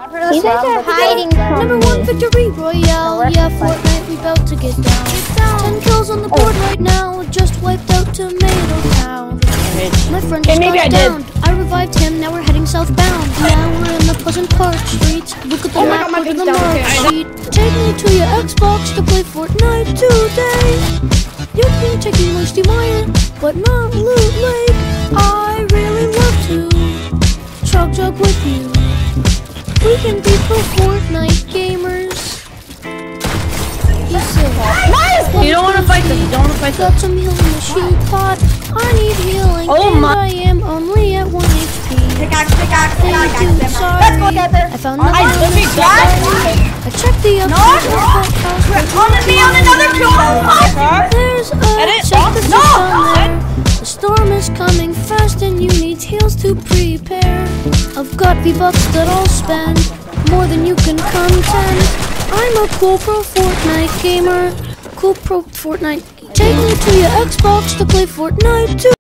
You guys are hiding from Number one victory royale. Yeah, Fortnite, we about to get down. 10 kills on the board right now. Just wiped out Tomato Town. My friend just got down. I revived him. Now we're heading southbound. Now we're in the Pleasant Park streets. Look at the map. Look at the mark sheet. Take me to your Xbox to play Fortnite today. You can take me Moisty Mire, but not Loot Lake. I really love to chug with you. We can be pro Fortnite gamers. He said, nice! You don't want to fight them. You don't want to fight them. Got some healing in the shield pot. I need healing, and I am only at 1 HP. Pickaxe. Sorry. Let's go together. I found the bomb. I checked the upstairs house. On another kill. There's a chest down there. The storm is coming fast and you need heals to prepare. I've got V-Bucks that I'll spend, more than you can contend. I'm a cool pro Fortnite gamer. Cool pro Fortnite. Take me to your Xbox to play Fortnite too.